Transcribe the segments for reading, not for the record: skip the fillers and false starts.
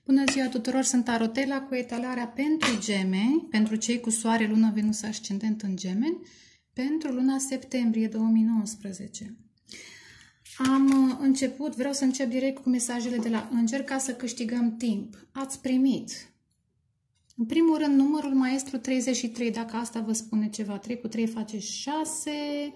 Bună ziua tuturor, sunt Tarotela cu etalarea pentru Gemeni, pentru cei cu soare, lună, Venus, ascendent în Gemeni, pentru luna septembrie 2019. Vreau să încep direct cu mesajele de la Înger ca să câștigăm timp. Ați primit, în primul rând, numărul maestru 33, dacă asta vă spune ceva. 3 cu 3 face 6,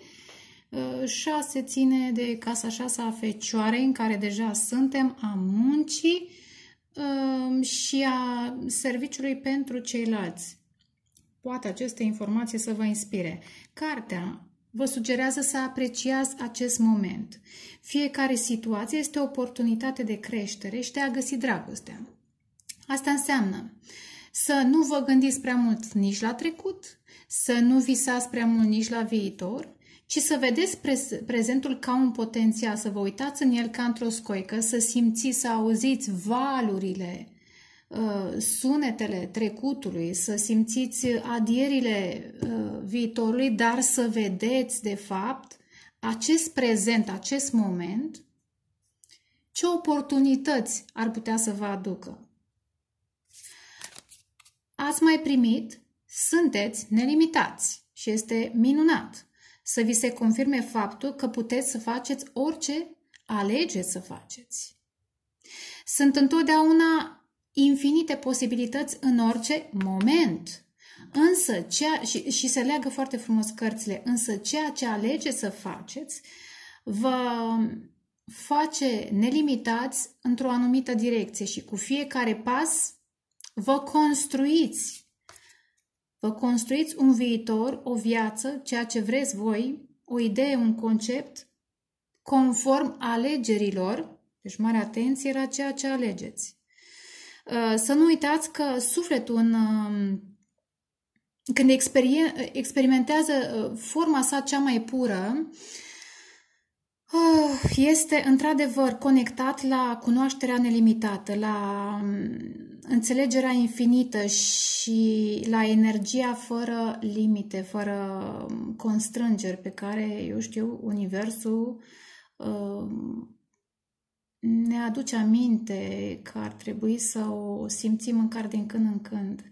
6 ține de casa 6 a Fecioarei, în care deja suntem, a muncii și a serviciului pentru ceilalți. Poate aceste informații să vă inspire. Cartea vă sugerează să apreciați acest moment. Fiecare situație este o oportunitate de creștere și de a găsi dragostea. Asta înseamnă să nu vă gândiți prea mult nici la trecut, să nu visați prea mult nici la viitor, ci să vedeți prezentul ca un potențial, să vă uitați în el ca într-o scoică, să simțiți, să auziți valurile, sunetele trecutului, să simțiți adierile viitorului, dar să vedeți, de fapt, acest prezent, acest moment, ce oportunități ar putea să vă aducă. Ați mai primit, sunteți nelimitați și este minunat să vi se confirme faptul că puteți să faceți orice alegeți să faceți. Sunt întotdeauna infinite posibilități în orice moment. Însă, și se leagă foarte frumos cărțile, însă ceea ce alegeți să faceți vă face nelimitați într-o anumită direcție și cu fiecare pas vă construiți un viitor, o viață, ceea ce vreți voi, o idee, un concept, conform alegerilor, deci mare atenție la ceea ce alegeți. Să nu uitați că sufletul, când experimentează forma sa cea mai pură, este într-adevăr conectat la cunoașterea nelimitată, la înțelegerea infinită și la energia fără limite, fără constrângeri pe care, eu știu, Universul ne aduce aminte că ar trebui să o simțim măcar din când în când.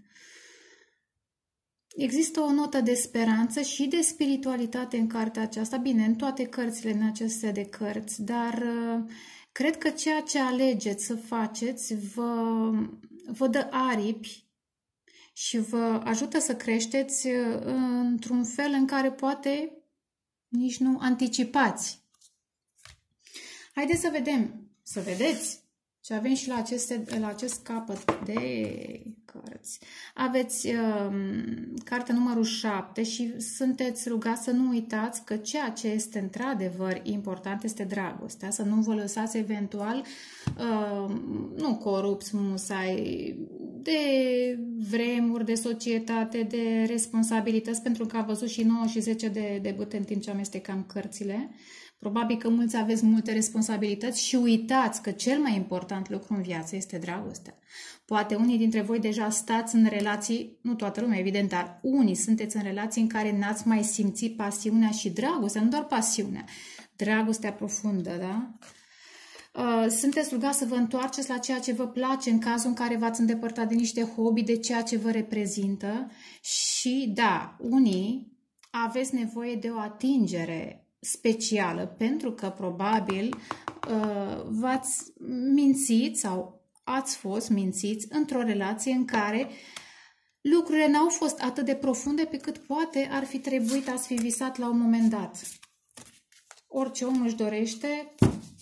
Există o notă de speranță și de spiritualitate în cartea aceasta, bine, în toate cărțile, în aceste de cărți, dar cred că ceea ce alegeți să faceți vă dă aripi și vă ajută să creșteți într-un fel în care poate nici nu anticipați. Haideți să vedeți ce avem și la acest capăt de cărți. Aveți cartea numărul 7 și sunteți rugați să nu uitați că ceea ce este într-adevăr important este dragostea. Să nu vă lăsați eventual nu corupți musai de vremuri, de societate, de responsabilități, pentru că am văzut și 9 și 10 de bâte în timp ce amestecam cărțile. Probabil că mulți aveți multe responsabilități și uitați că cel mai important lucru în viață este dragostea. Poate unii dintre voi deja stați în relații, nu toată lumea, evident, dar unii sunteți în relații în care n-ați mai simțit pasiunea și dragostea, nu doar pasiunea, dragostea profundă, da? Sunteți rugați să vă întoarceți la ceea ce vă place în cazul în care v-ați îndepărtat de niște hobby, de ceea ce vă reprezintă și, da, unii aveți nevoie de o atingere specială, pentru că probabil v-ați mințit sau ați fost mințiți într-o relație în care lucrurile n-au fost atât de profunde pe cât poate ar fi trebuit, ați fi visat la un moment dat. Orice om își dorește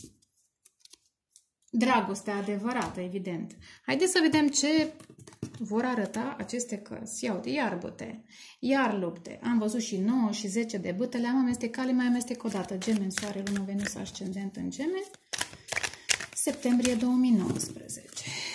dragostea adevărată, evident. Haideți să vedem ce vor arăta aceste cărți. Ia uite, iar bâte, iar lupte. Am văzut și 9 și 10 de bâte, le-am amestecat, le mai amestec o dată. Gemeni, soare, lună, Venus, ascendent în Gemeni, septembrie 2019.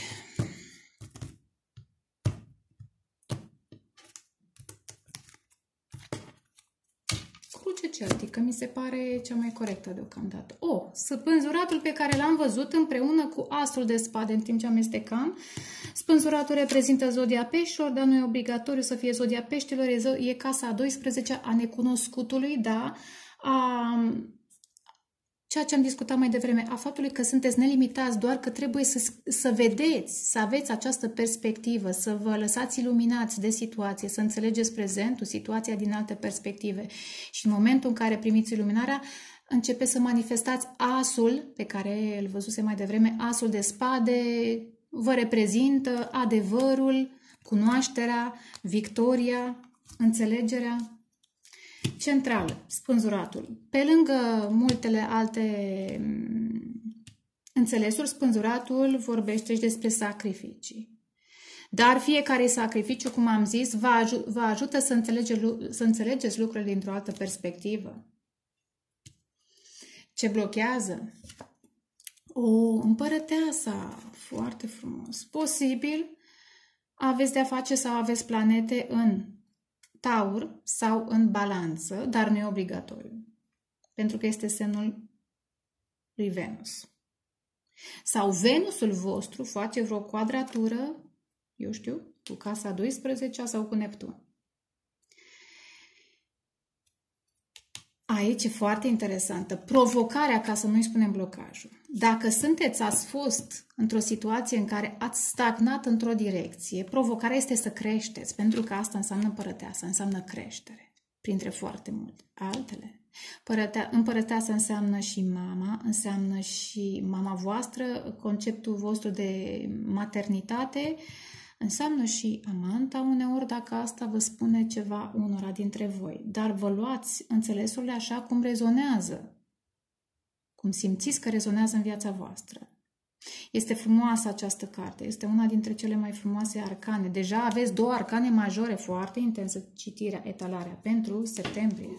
Cruce celtică, mi se pare cea mai corectă deocamdată. Spânzuratul pe care l-am văzut împreună cu asul de spade în timp ce amestecam. Spânzuratul reprezintă zodia peștilor, dar nu e obligatoriu să fie zodia peștilor, e casa a 12 a necunoscutului, da? ceea ce am discutat mai devreme, a faptului că sunteți nelimitați, doar că trebuie să vedeți, să aveți această perspectivă, să vă lăsați iluminați de situație, să înțelegeți prezentul, situația din alte perspective. Și în momentul în care primiți iluminarea, începe să manifestați asul, pe care îl văzuse mai devreme, asul de spade, vă reprezintă adevărul, cunoașterea, victoria, înțelegerea. Centrală, spânzuratul. Pe lângă multele alte înțelesuri, spânzuratul vorbește și despre sacrificii. Dar fiecare sacrificiu, cum am zis, vă ajută să înțelegeți lucrurile dintr-o altă perspectivă. Ce blochează? O împărăteasa, foarte frumos. Posibil aveți de-a face sau aveți planete în Taur sau în Balanță, dar nu e obligatoriu, pentru că este semnul lui Venus. Sau Venusul vostru face vreo quadratură, eu știu, cu casa 12 sau cu Neptun. Aici e foarte interesantă. Provocarea, ca să nu-i spunem blocajul. Dacă ați fost într-o situație în care ați stagnat într-o direcție, provocarea este să creșteți, pentru că asta înseamnă împărăteasa, înseamnă creștere, printre foarte multe altele. Împărăteasa înseamnă și mama, înseamnă și mama voastră, conceptul vostru de maternitate, înseamnă și amanta uneori, dacă asta vă spune ceva unora dintre voi. Dar vă luați înțelesurile așa cum rezonează, cum simțiți că rezonează în viața voastră. Este frumoasă această carte, este una dintre cele mai frumoase arcane. Deja aveți 2 arcane majore, foarte intensă citirea, etalarea pentru septembrie.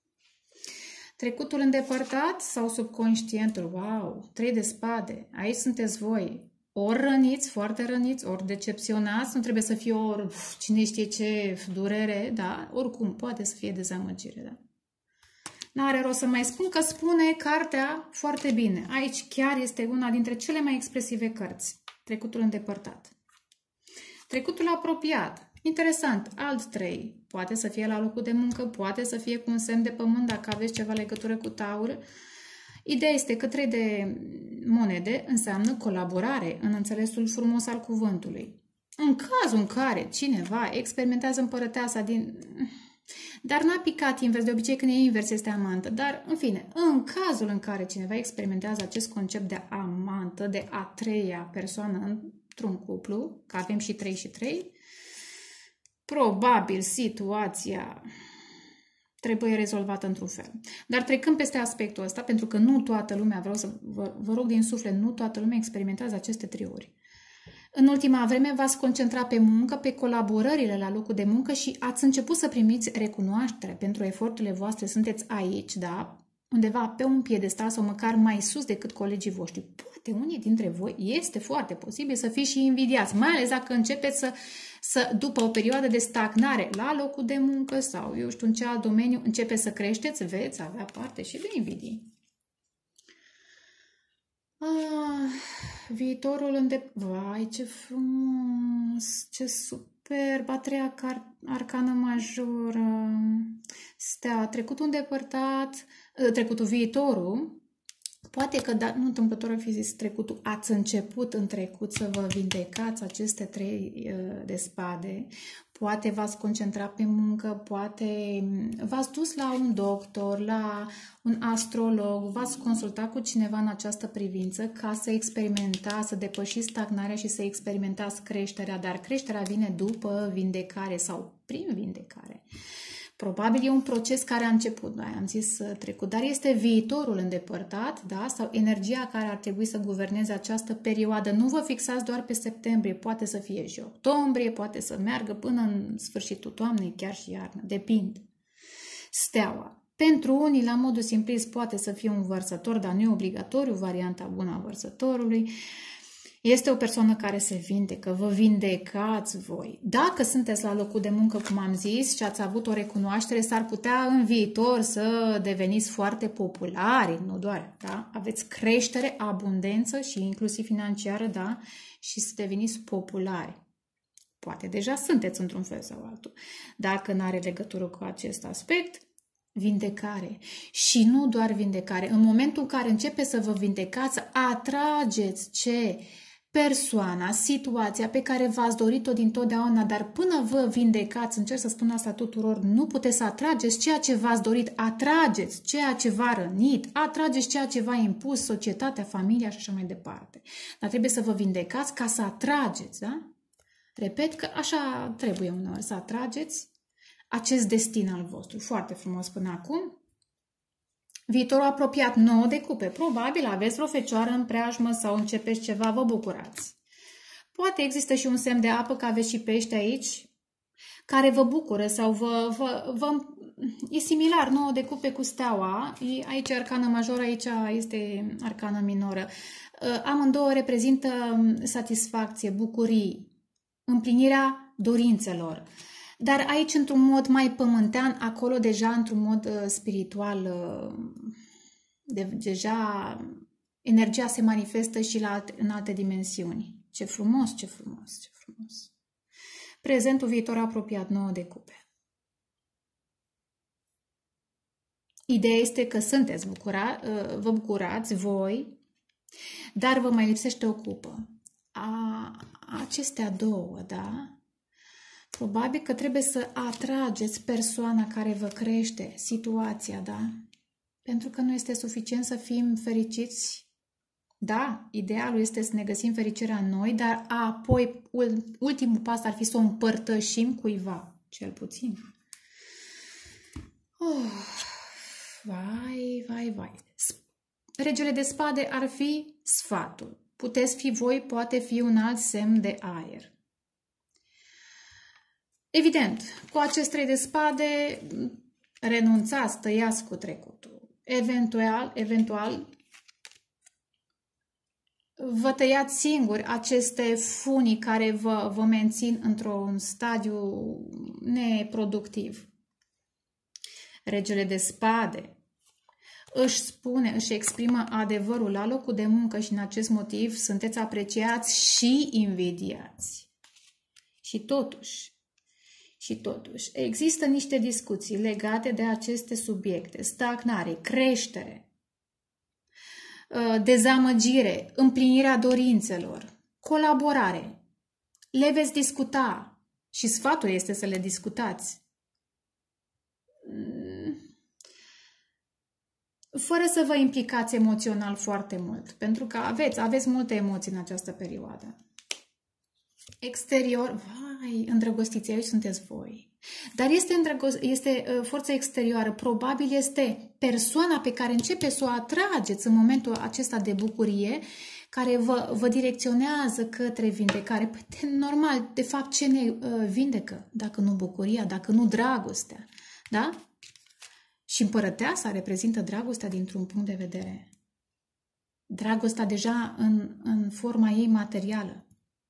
Trecutul îndepărtat sau subconștientul? Wow! 3 de spade. Aici sunteți voi. Ori răniți, foarte răniți, ori decepționați, nu trebuie să fie ori cine știe ce durere, da? Oricum, poate să fie dezamăgire, da? N-are rost să mai spun că spune cartea foarte bine. Aici chiar este una dintre cele mai expresive cărți. Trecutul îndepărtat. Trecutul apropiat. Interesant, alt 3. Poate să fie la locul de muncă, poate să fie cu un semn de pământ dacă aveți ceva legătură cu Taur. Ideea este că 3 de monede înseamnă colaborare în înțelesul frumos al cuvântului. În cazul în care cineva experimentează împărăteasa din... Dar n-a picat invers, de obicei când e invers este amantă. Dar, în fine, în cazul în care cineva experimentează acest concept de amantă, de a 3-a persoană într-un cuplu, că avem și 3 și 3, probabil situația trebuie rezolvată într-un fel. Dar trecând peste aspectul ăsta, pentru că nu toată lumea, vreau să vă rog din suflet, nu toată lumea experimentează aceste triuri. În ultima vreme v-ați concentrat pe muncă, pe colaborările la locul de muncă și ați început să primiți recunoaștere pentru eforturile voastre. Sunteți aici, da? Undeva pe un piedestal sau măcar mai sus decât colegii voștri. Poate unii dintre voi este foarte posibil să fiți și invidiați, mai ales dacă începeți după o perioadă de stagnare la locul de muncă sau, eu știu, în ce alt domeniu, începeți să creșteți, veți avea parte și de invidii. Viitorul Vai, ce frumos, ce superb, a 3-a arcană majoră, stea, trecutul îndepărtat, trecutul, viitorul, poate că, nu întâmplător ar fi zis trecutul, ați început în trecut să vă vindecați aceste 3 de spade, poate v-ați concentrat pe muncă, poate v-ați dus la un doctor, la un astrolog, v-ați consultat cu cineva în această privință ca să experimentați, să depășiți stagnarea și să experimentați creșterea, dar creșterea vine după vindecare sau prin vindecare. Probabil e un proces care a început, da, am zis trecut, dar este viitorul îndepărtat, da, sau energia care ar trebui să guverneze această perioadă. Nu vă fixați doar pe septembrie, poate să fie și octombrie, poate să meargă până în sfârșitul toamnei, chiar și iarnă, depinde. Steaua. Pentru unii, la modul simplist, poate să fie un vărsător, dar nu e obligatoriu, varianta bună a vărsătorului. Este o persoană care se vindecă, vă vindecați voi. Dacă sunteți la locul de muncă, cum am zis, și ați avut o recunoaștere, s-ar putea în viitor să deveniți foarte populari, nu doar, da? Aveți creștere, abundență și inclusiv financiară, da? Și să deveniți populari. Poate deja sunteți într-un fel sau altul. Dacă nu are legătură cu acest aspect, vindecare. Și nu doar vindecare. În momentul în care începeți să vă vindecați, atrageți ce? Persoana, situația pe care v-ați dorit-o dintotdeauna, dar până vă vindecați, încerc să spun asta tuturor, nu puteți să atrageți ceea ce v-ați dorit, atrageți ceea ce v-a rănit, atrageți ceea ce v-a impus societatea, familia și așa mai departe. Dar trebuie să vă vindecați ca să atrageți, da? Repet că așa trebuie uneori, să atrageți acest destin al vostru. Foarte frumos până acum. Viitorul apropiat, 9 de cupe. Probabil aveți vreo fecioară în preajmă sau începeți ceva, vă bucurați. Poate există și un semn de apă, că aveți și pești aici, care vă bucură sau e similar, 9 de cupe cu steaua. Aici e arcană majoră, aici este arcană minoră. Amândouă reprezintă satisfacție, bucurii, împlinirea dorințelor. Dar aici într-un mod mai pământean, acolo deja într-un mod spiritual, deja energia se manifestă și în alte dimensiuni. Ce frumos, ce frumos, ce frumos. Prezentul, viitor apropiat, 9 de cupe. Ideea este că sunteți vă bucurați voi, dar vă mai lipsește o cupă. Acestea două, da? Probabil că trebuie să atrageți persoana care vă crește, situația, da? Pentru că nu este suficient să fim fericiți. Da, idealul este să ne găsim fericirea în noi, dar apoi ultimul pas ar fi să o împărtășim cuiva, cel puțin. Vai. Regele de spade ar fi sfatul. Puteți fi voi, poate fi un alt semn de aer. Evident, cu acest 3 de spade renunțați, tăiați cu trecutul. Eventual, vă tăiați singuri aceste funii care vă mențin într-un stadiu neproductiv. Regele de spade își exprimă adevărul la locul de muncă și în acest motiv sunteți apreciați și invidiați. Și totuși, există niște discuții legate de aceste subiecte: stagnare, creștere, dezamăgire, împlinirea dorințelor, colaborare. Le veți discuta și sfatul este să le discutați. Fără să vă implicați emoțional foarte mult, pentru că aveți multe emoții în această perioadă. Exterior, îndrăgostiți, aici sunteți voi. Dar este forța exterioară, probabil este persoana pe care începeți să o atrageți în momentul acesta de bucurie, care vă direcționează către vindecare. Păi, normal, de fapt, ce ne vindecă? Dacă nu bucuria, dacă nu dragostea, da? Și împărăteasa reprezintă dragostea dintr-un punct de vedere. Dragostea deja în forma ei materială.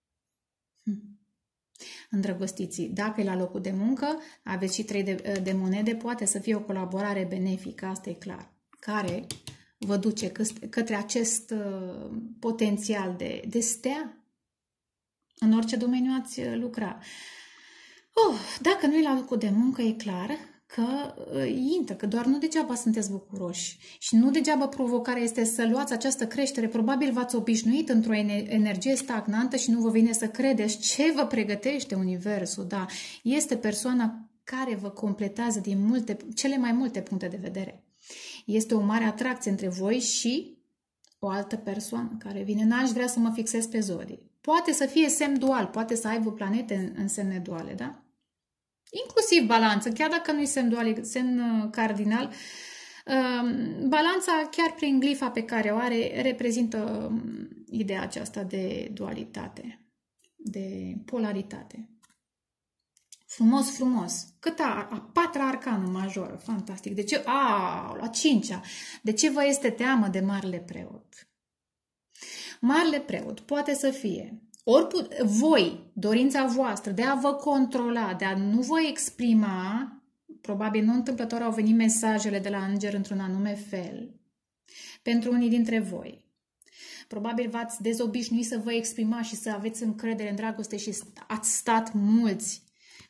Îndrăgostiții. Dacă e la locul de muncă, aveți și 3 de monede, poate să fie o colaborare benefică, asta e clar, care vă duce către acest potențial de stea în orice domeniu ați lucra. Dacă nu e la locul de muncă, e clar că intră, că doar nu degeaba sunteți bucuroși și nu degeaba provocarea este să luați această creștere. Probabil v-ați obișnuit într-o energie stagnantă și nu vă vine să credeți ce vă pregătește Universul. Da, este persoana care vă completează din cele mai multe puncte de vedere. Este o mare atracție între voi și o altă persoană care vine. N-aș vrea să mă fixez pe zodii. Poate să fie semn dual, poate să aibă planete în semne duale, da? Inclusiv balanță, chiar dacă nu e semn dual, e semn cardinal, balanța, chiar prin glifa pe care o are, reprezintă ideea aceasta de dualitate, de polaritate. Frumos, frumos. Cât a 4-a arcană majoră, fantastic. De ce? La 5-a. De ce vă este teamă de Marele Preot? Marele Preot poate să fie voi, dorința voastră de a vă controla, de a nu vă exprima, probabil nu întâmplător au venit mesajele de la înger într-un anume fel, pentru unii dintre voi. Probabil v-ați dezobișnuit să vă exprimați și să aveți încredere în dragoste și ați stat mulți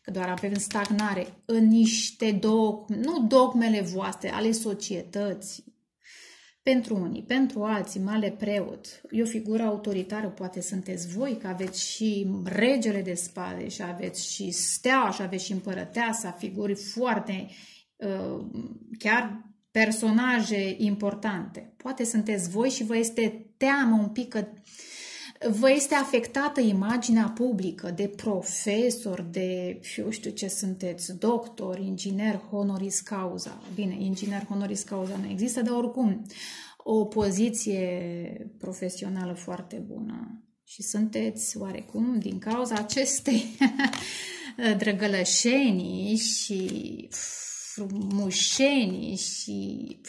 că doar avem stagnare în niște dogme, nu dogmele voastre, ale societății. Pentru unii, pentru alții, mare preot, e o figură autoritară, poate sunteți voi, că aveți și regele de spade și aveți și steaua și aveți și împărăteasa, figuri foarte, chiar personaje importante. Poate sunteți voi și vă este teamă un pic că vă este afectată imaginea publică de profesor, de, eu știu ce sunteți, doctor, inginer honoris causa. Bine, inginer honoris causa nu există, dar oricum o poziție profesională foarte bună. Și sunteți oarecum din cauza acestei drăgălășenii și frumușenii și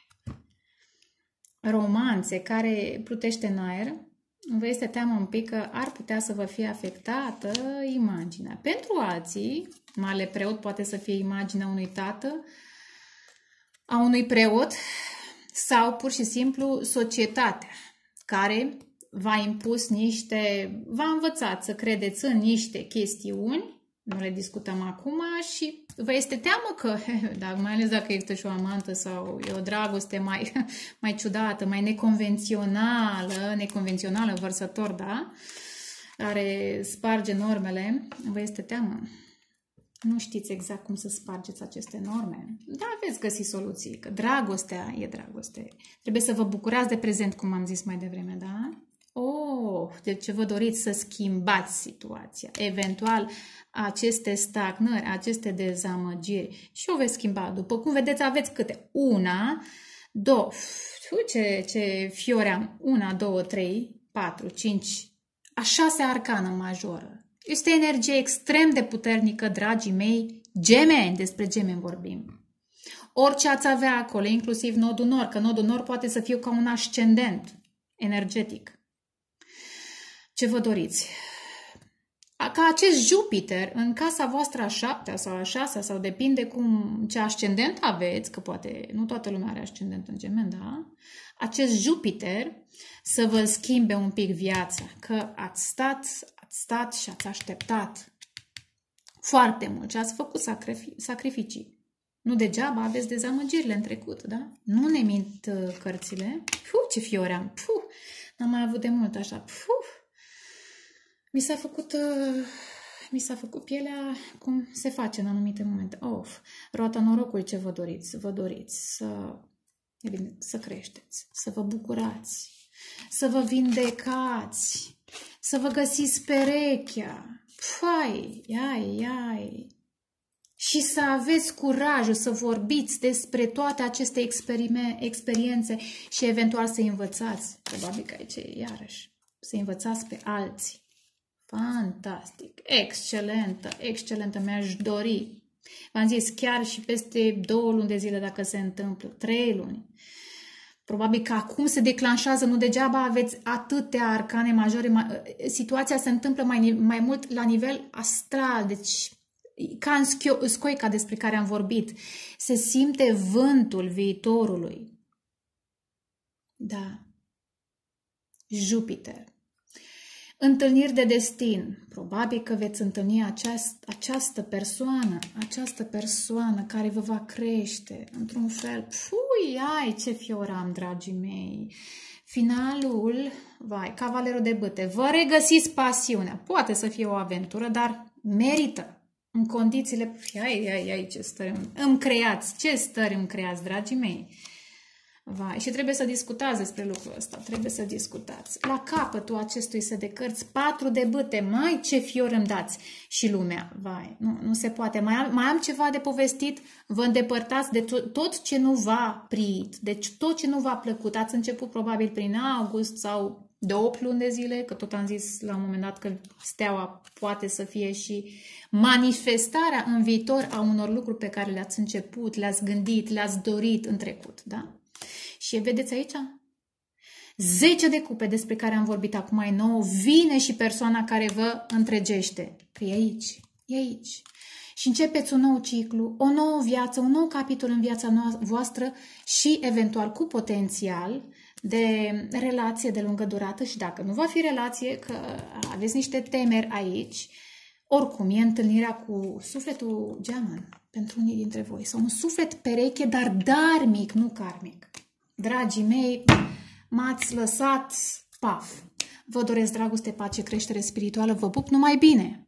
romanțe care plutește în aer, vă este teamă un pic că ar putea să vă fie afectată imaginea. Pentru alții, mare preot poate să fie imaginea unui tată, a unui preot sau pur și simplu societatea care v-a impus v-a învățat să credeți în niște chestiuni, nu le discutăm acum, și vă este teamă că, mai ales dacă există și o amantă sau e o dragoste mai ciudată, mai neconvențională, vărsător, da? Care sparge normele, vă este teamă. Nu știți exact cum să spargeți aceste norme, dar veți găsi soluții, că dragostea e dragoste. Trebuie să vă bucurați de prezent, cum am zis mai devreme, da? Deci vă doriți să schimbați situația. Eventual, aceste stagnări, aceste dezamăgiri și o veți schimba. După cum vedeți, aveți câte? 1, 2, ce fiore am? 1, 2, 3, 4, 5, a 6-a arcană majoră. Este energie extrem de puternică, dragii mei, gemeni, despre gemeni vorbim. Orice ați avea acolo, inclusiv nodul nord, că nodul nord poate să fie ca un ascendent energetic. Ce vă doriți? Ca acest Jupiter în casa voastră a 7-a sau a 6-a, sau depinde ce ascendent aveți, că poate nu toată lumea are ascendent în Gemeni, da? Acest Jupiter să vă schimbe un pic viața, că ați stat și ați așteptat foarte mult și ați făcut sacrificii. Nu degeaba aveți dezamăgirile în trecut, da? Nu ne mint cărțile. Ce fiore am! N-am mai avut de mult așa. Mi s-a făcut pielea cum se face în anumite momente. Roata norocului, ce vă doriți? Vă doriți să creșteți, să vă bucurați, să vă vindecați, să vă găsiți perechea. Și să aveți curajul să vorbiți despre toate aceste experiențe și eventual să învățați. Probabil că aici e iarăși. Să învățați pe alții. Fantastic! Excelentă! Mi-aș dori. V-am zis, chiar și peste 2 luni de zile, dacă se întâmplă, 3 luni. Probabil că acum se declanșează, nu degeaba aveți atâtea arcane majore. Situația se întâmplă mai mult la nivel astral, deci ca în scoica despre care am vorbit. Se simte vântul viitorului. Da. Jupiter. Întâlniri de destin. Probabil că veți întâlni această persoană care vă va crește într-un fel. Ce fior am, dragii mei! Finalul, cavalerul de bâte. Vă regăsiți pasiunea. Poate să fie o aventură, dar merită. În condițiile... ce stări îmi creați! Ce stări îmi creați, dragii mei! Și trebuie să discutați despre lucrul ăsta. Trebuie să discutați. La capătul acestui set de cărți, 4 de bâte. Ce fior îmi dați! Și lumea. Nu se poate. Mai am ceva de povestit. Vă îndepărtați de tot ce nu v-a prit. Deci tot ce nu v-a plăcut. Ați început probabil prin august sau 2 luni de zile, că tot am zis la un moment dat că steaua poate să fie și manifestarea în viitor a unor lucruri pe care le-ați început, le-ați gândit, le-ați dorit în trecut. Da? Și vedeți aici? 10 de cupe despre care am vorbit acum mai nou, vine și persoana care vă întregește. Că e aici. Și începeți un nou ciclu, o nouă viață, un nou capitol în viața voastră și eventual cu potențial de relație de lungă durată. Și dacă nu va fi relație, că aveți niște temeri aici, Oricum, e întâlnirea cu sufletul geamăn pentru unii dintre voi. Sau un suflet pereche, dar dharmic, nu karmic. Dragii mei, m-ați lăsat paf. Vă doresc dragoste, pace, creștere spirituală. Vă pup, numai bine!